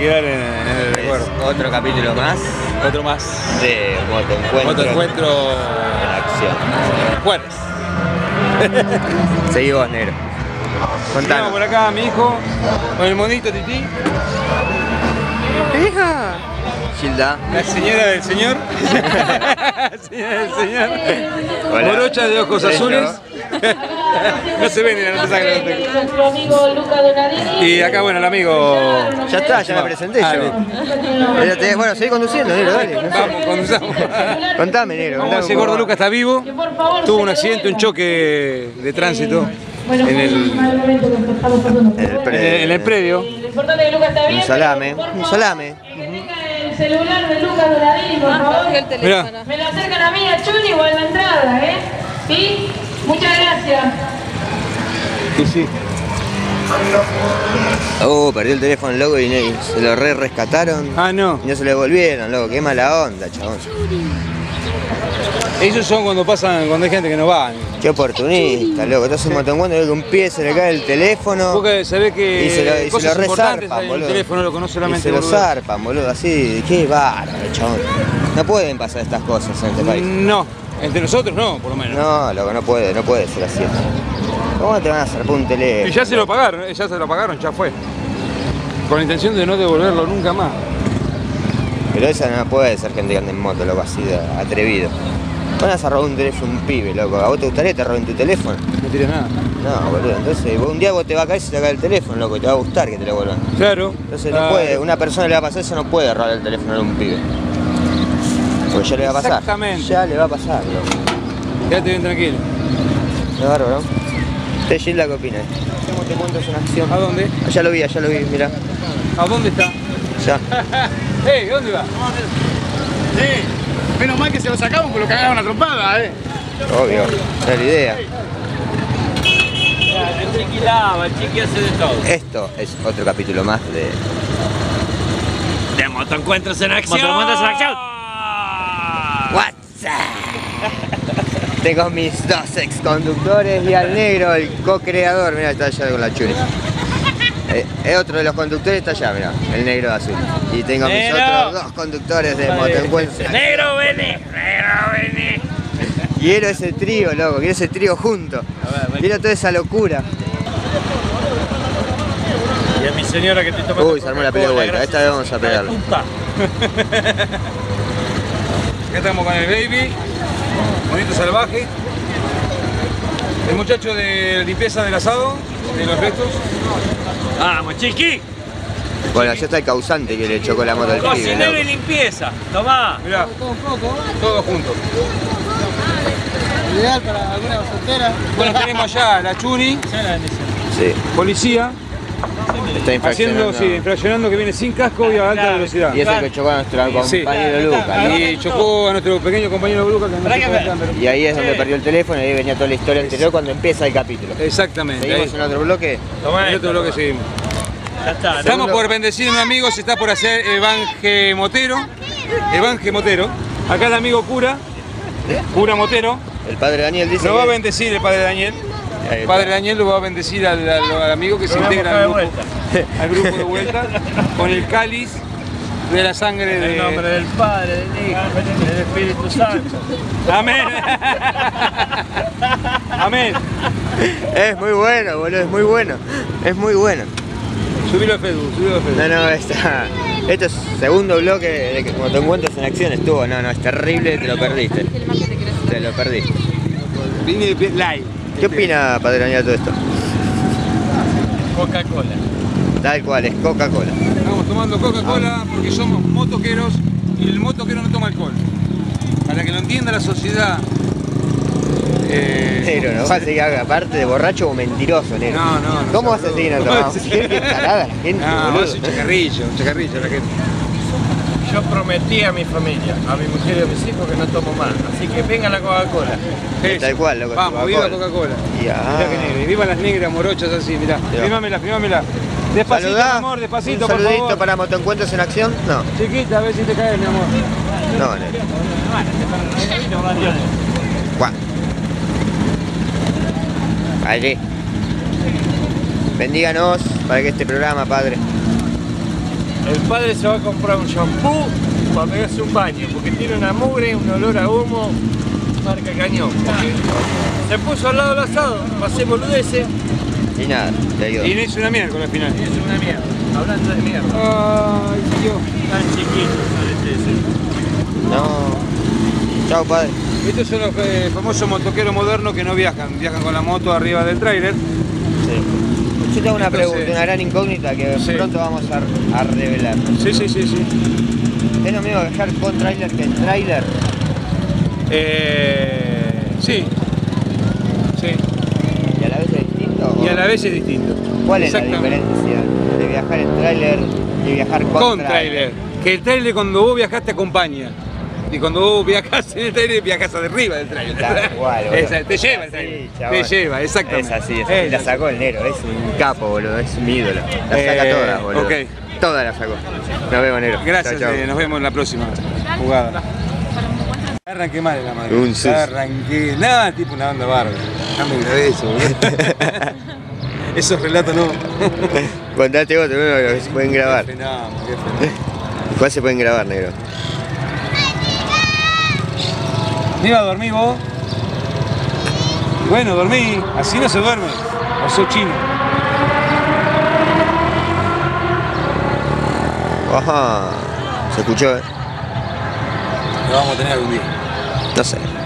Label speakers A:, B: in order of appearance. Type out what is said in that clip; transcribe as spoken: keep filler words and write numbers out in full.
A: quedar en, en el recuerdo.
B: Otro capítulo más.
A: Otro más.
B: De Motoencuentro.
A: Motoencuentro
B: en acción.
A: Juárez.
B: Seguí vos, negro. Contanos.
A: Por acá mi hijo, con el monito Tití.
B: Hija. Gilda.
A: La señora del señor. La señora del señor.
B: Hola.
A: Morocha de ojos azules. No se ven, no te sacan. Y acá, bueno, el amigo.
B: Ya está, ya me presenté
A: ah,
B: yo. Te, bueno, seguí conduciendo, negro, dale. No sé.
A: Vamos, conduzamos.
B: Contame, negro.
A: Vamos, ese gordo Lucas está vivo. Tuvo un accidente, un choque de tránsito en el,
B: En el predio.
A: en el predio.
B: Un salame. Un salame.
C: El celular de Lucas Donadini, por favor.
A: Mirá.
C: Me lo acercan a mí, a Chuni o a la entrada, ¿eh? ¿Sí? Muchas gracias.
A: Sí, sí.
B: Oh, perdió el teléfono el loco y se lo re rescataron.
A: Ah, no.
B: Y no se lo devolvieron, loco. Qué mala onda, chabón.
A: Esos son cuando pasan, cuando hay gente que no va.
B: Qué oportunista, loco. Estás en Motoencuentro y que un pie se le cae el teléfono.
A: Porque se ve que
B: Y se lo, y se
A: cosas
B: lo
A: importantes
B: resarpan,
A: hay en el
B: boludo.
A: teléfono, lo conoce
B: Y
A: solamente
B: se lo
A: boludo.
B: zarpan, boludo. Así, qué bárbaro, chabón. No pueden pasar estas cosas en este país.
A: No, entre nosotros no, por lo menos.
B: No, loco, no puede, no puede ser así. ¿Cómo te van a zarpar un teléfono?
A: Y ya se lo pagaron, eh, ya se lo pagaron, ya fue. Con la intención de no devolverlo nunca más.
B: Pero esa no puede ser gente que anda en moto, loco, así de atrevido. Van a robar un teléfono un pibe, loco. ¿A vos te gustaría que te roben tu teléfono?
A: No tiene nada.
B: No, boludo. Entonces, vos- un día vos te va a caer y se te cae el teléfono, loco, y te va a gustar que te lo vuelvan.
A: Claro.
B: Entonces no
A: Ah,
B: puede, una persona le va a pasar eso, no puede robar el teléfono a un pibe. Porque ya le va a pasar.
A: Exactamente.
B: Ya le va a pasar, loco.
A: Quédate bien tranquilo.
B: Es bárbaro. ¿Usted, Gilda, qué opina? ¿Cómo te cuento es una acción?
A: ¿A dónde?
B: Allá lo vi, allá lo vi, mirá.
A: ¿A dónde está?
B: Ya.
A: ¡Ey! ¿Dónde va?
D: Sí, menos mal que se lo sacamos porque lo cagaron a trompada, eh.
B: Obvio. Era la idea.
E: El chiqui lava, el chiqui hace de todo.
B: Esto es otro capítulo más de...
E: De Motoencuentros en acción.
D: Motoencuentros en acción.
B: WhatsApp. Tengo mis dos ex conductores y al negro, el co-creador. Mirá, está allá con la churi. Eh, es otro de los conductores, está allá, mirá, el negro azul. Y tengo mis
E: Negro.
B: otros dos conductores de Motoencuentros.
E: Negro, vení, negro, vení.
B: Quiero ese trío, loco, quiero ese trío junto. Quiero toda esa locura.
E: Y a mi señora que te toma.
B: Uy, se armó la pelea de vuelta. Esta vez vamos a pegarle.
A: Acá estamos con el baby, bonito salvaje. El muchacho de limpieza del asado, de los restos.
E: Vamos, chiqui.
B: Bueno, allá está el causante que le chocó la moto al pibe,
E: Cocinero y
B: loco.
E: limpieza. Tomá.
A: Mirá, todos juntos.
D: Ideal para alguna soltera.
A: Bueno, tenemos allá la Chuni,
B: Sí,
A: policía,
B: está infraccionando.
A: haciendo, sí, infraccionando que viene sin casco y a alta velocidad.
B: Y es el que chocó a nuestro
A: Sí.
B: compañero Lucas, ¿no?
A: Y chocó a nuestro pequeño compañero Lucas que no se puede andar.
B: Y ahí es donde perdió el teléfono y ahí venía toda la historia anterior cuando empieza el capítulo.
A: Exactamente.
B: Seguimos en otro bloque.
E: Tomá
A: En
E: esto,
A: otro bloque seguimos.
E: Ya está.
A: Estamos por bendecir a un amigo, se está por hacer Evanje Motero. Evanje Motero. Acá el amigo cura, cura Motero.
B: El padre Daniel dice
A: Lo va a
B: que...
A: bendecir el padre Daniel.
B: Ahí
A: El
B: está.
A: padre Daniel lo va a bendecir al, al- al amigo que se
E: Lo vamos
A: integra
E: a
A: al
E: buscar
A: grupo,
E: de
A: al grupo de vuelta con el cáliz de la sangre
E: En el nombre
A: de...
E: del Padre, del Hijo, del Espíritu Santo.
A: Amén. Amén.
B: Es muy bueno, boludo, es muy bueno. Es muy bueno.
A: Subilo a Facebook, subilo a Facebook.
B: No, no, esta, esto es segundo bloque de que cuando te encuentras en acción estuvo. No, no, es terrible, te lo perdiste. Te lo perdiste.
A: Vine de pie- live.
B: ¿Qué opina Padre Daniel de todo esto?
E: Coca-Cola.
B: Tal cual, es Coca-Cola.
A: Estamos tomando Coca-Cola porque somos motoqueros y el motoquero no toma alcohol. Para que lo entienda la sociedad. Eh,
B: Negro, ¿no? Vas a seguir aparte de borracho o mentiroso, negro.
A: No, no, no.
B: ¿Cómo vas a seguir a tomar?
A: Sí.
B: Qué tarada la gente,
A: No,
B: boludo.
A: es un chacarrillo, un chacarrillo la gente.
E: Yo prometí a mi familia, a mi mujer y a mis hijos que no tomo más. Así que venga la Coca-Cola.
A: Eso.
B: Tal cual, loco,
A: Vamos,
B: Coca-Cola.
A: viva Coca-Cola.
B: Ya.
A: Mirá que negra. Y viva las negras morochas así, mirá.
B: Ya.
A: Fímamela, fímamela. Despacito,
B: Saludá.
A: mi amor, despacito,
B: Un
A: por
B: saludito
A: favor.
B: para Motoencuentros en acción. No,
A: Chiquita, a ver si te caes, mi amor.
B: no, negro. Guau. Allí. Bendíganos para que este programa, Padre,
E: El padre se va a comprar un shampoo para pegarse un baño, porque tiene una mugre, un olor a humo, marca cañón. Porque se puso al lado del asado, pasé boludeces.
B: Y nada, te ayudo.
A: Y no hizo una mierda con la final.
E: Es una mierda, hablando de mierda.
A: Ay, Dios.
E: Tan chiquito parece ese.
B: No. Chao, padre.
A: Estos son los eh, famosos motoqueros modernos que no viajan, viajan con la moto arriba del tráiler.
B: Sí. Yo tengo una
A: Entonces-
B: pregunta, una gran incógnita que
A: Sí.
B: pronto vamos a, a revelar.
A: Sí, sí, sí, sí.
B: ¿Es lo mismo viajar con tráiler que en tráiler?
A: Eh, sí. Sí.
B: ¿Y a la vez es distinto?
A: Y a la vez es distinto.
B: ¿Cuál es la
A: Exactamente.
B: diferencia de viajar en tráiler y viajar con,
A: Con tráiler. Que el tráiler cuando vos viajás te acompaña. Y cuando vos viajás en el tráiler, viajás de arriba del tráiler.
B: Tal cual, boludo.
A: Esa- te lleva el
B: Sí,
A: tráiler.
B: chabón.
A: Te lleva, exactamente.
B: Es así, es así. La sacó el negro, es un capo, boludo, es mi ídolo. La saca
A: Eh,
B: todas, boludo.
A: ok.
B: Todas las sacó. Nos vemos, negro.
A: Gracias,
B: Chau, chau.
A: eh, nos vemos en la próxima jugada. Arranqué mal en la madre.
B: Un sus.
A: Arranqué. Nada, tipo una banda bárbara. No me grabé eso, boludo. Esos relatos no.
B: Contate otro, uno que se pueden grabar.
A: Qué fenómeno, qué fenómeno.
B: ¿Cuál se pueden grabar, negro?
A: ¿Me iba a dormir vos? Bueno, dormí. Así no se duerme. O sos chino.
B: Ajá. Se escuchó, eh.
A: Lo vamos a tener algún día.
B: No sé.